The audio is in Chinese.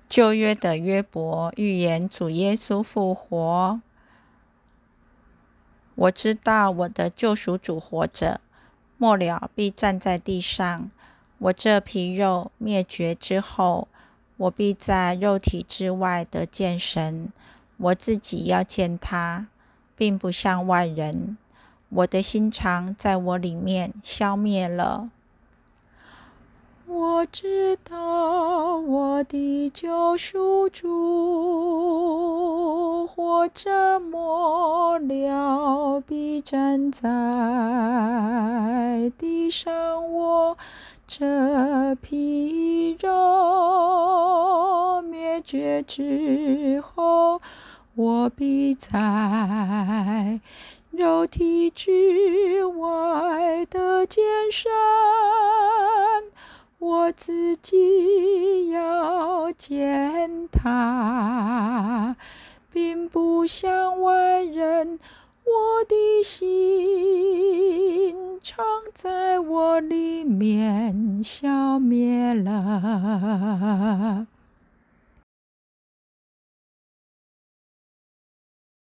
旧约的约伯预言主耶稣复活。我知道我的救赎主活着，末了必站在地上。我这皮肉灭绝之后，我必在肉体之外得见神。我自己要见他，并不像外人。我的心肠在我里面消灭了。我知道我的救赎主活着，末了必站在地上。我这皮肉灭绝之后，我必在肉体之外得见神。我自己要见他，并不像外人。我的心肠在我里面消灭了。